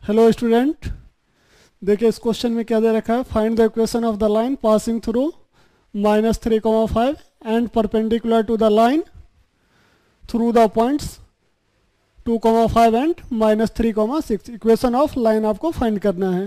Hello student, देखिए इस question में क्या दे रखा है। Find the equation of the line passing through -3,5 and perpendicular to the line through the points 2,5 and -3,6। Equation of line आपको फाइंड करना है।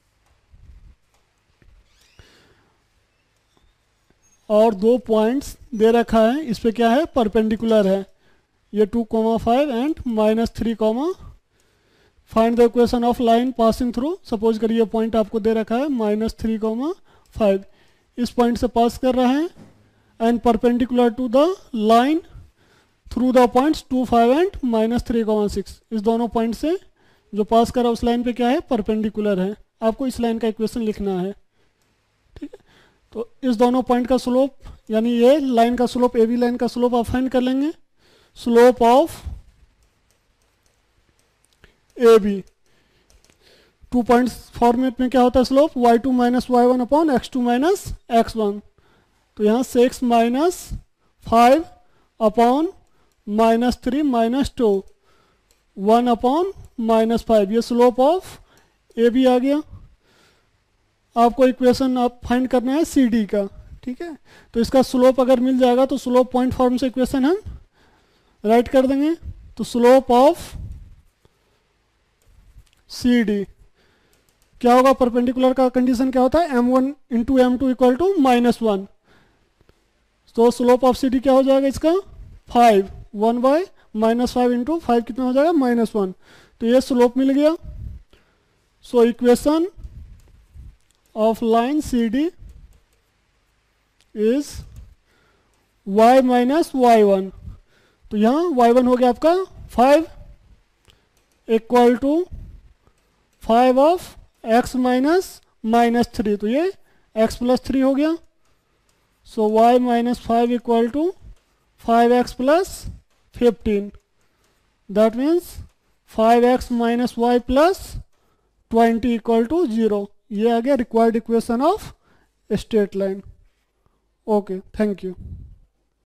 और दो पॉइंट्स दे रखा है, इस पे क्या है, परपेंडिकुलर है। ये 2,5 and -3, find the equation of line passing through. Suppose करिए पॉइंट आपको दे रखा है -3,5, इस पॉइंट से पास कर रहा है and perpendicular to the line through the points 2,5 and -3,6। इस दोनों पॉइंट से जो पास कर रहा है उस लाइन पे क्या है, परपेंडिकुलर है। आपको इस लाइन का इक्वेशन लिखना है, ठीक है। तो इस दोनों पॉइंट का स्लोप, यानी ये लाइन का स्लोप, ए बी लाइन का स्लोप आप फाइंड कर लेंगे। Slope of A B, 2 points format में क्या होता है slope, y2 minus y1 upon x2 minus x1। तो यहाँ 6 माइनस 5 अपॉन -3 माइनस 2, 1 अपॉन -5, ये स्लोप ऑफ ए बी आ गया। आपको इक्वेशन आप फाइंड करना है सी डी का, ठीक है। तो इसका स्लोप अगर मिल जाएगा तो स्लोप पॉइंट फॉर्म से इक्वेशन हम राइट कर देंगे। तो स्लोप ऑफ सी डी क्या होगा, परपेंडिकुलर का कंडीशन क्या होता है, m1 into m2 equal to -1। तो स्लोप ऑफ सी डी क्या हो जाएगा इसका, 5, 1 बाय -5 इंटू 5 कितना हो जाएगा, -1। तो ये स्लोप मिल गया। So equation of line C D is y minus y1। तो यहाँ y1 हो गया आपका 5 equal to 5 of x minus -3, तो ये x प्लस 3 हो गया। So y minus 5 equal to 5x plus 15, that means 5x minus y plus 20 equal to 0। ये आ गया required equation of straight line. Okay, thank you.